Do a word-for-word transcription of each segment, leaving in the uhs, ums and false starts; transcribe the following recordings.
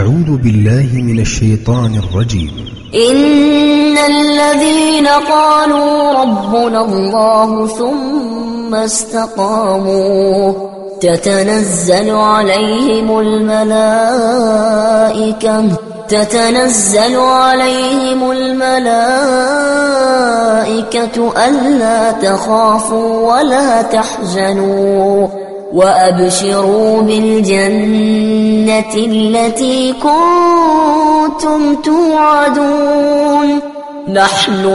أعوذ بالله من الشيطان الرجيم. إن الذين قالوا ربنا الله ثم استقاموا تتنزل عليهم الملائكة تتنزل عليهم الملائكة ألا تخافوا ولا تحزنوا وأبشروا بالجنة التي كنتم توعدون نحن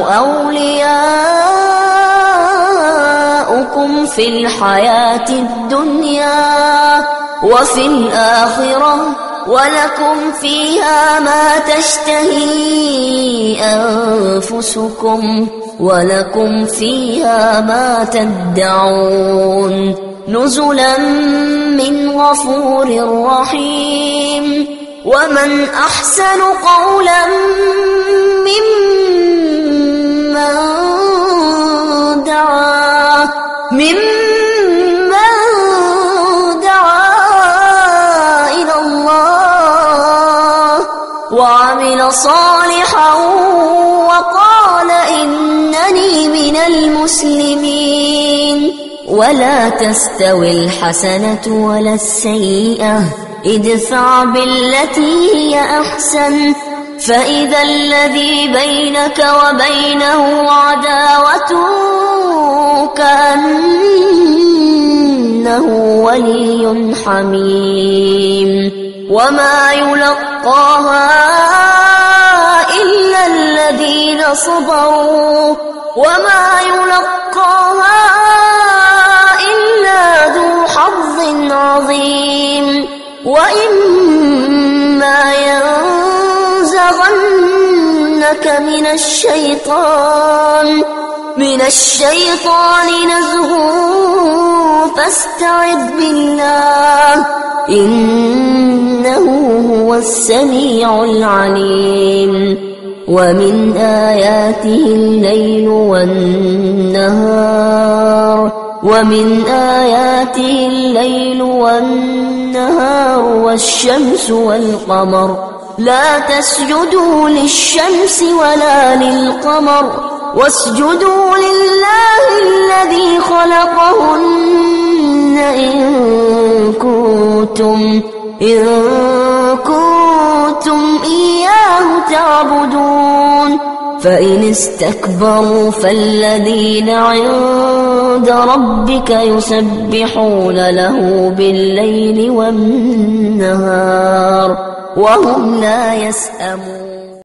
أولياؤكم في الحياة الدنيا وفي الآخرة ولكم فيها ما تشتهي أنفسكم ولكم فيها ما تدعون نزلا من غفور رحيم. ومن أحسن قولا ممن دعا ممن دعا إلى الله وعمل صالحا وقال إنني من المسلمين. ولا تستوي الحسنة ولا السيئة ادفع بالتي هي أحسن فإذا الذي بينك وبينه عداوة كأنه ولي حميم. وما يلقاها إلا الذين صبروا وما يلقاها عظيم. وإما ينزغنك من الشيطان من الشيطان نزغ فاستعذ بالله إنه هو السميع العليم. ومن آياته الليل والنهار ومن آياته الليل والنهار والشمس والقمر لا تسجدوا للشمس ولا للقمر واسجدوا لله الذي خلقهن إن كنتم إن كنتم إياه تعبدون. فإن استكبروا فالذين عند ربك يسبحون له بالليل والنهار وهم لا يسأمون.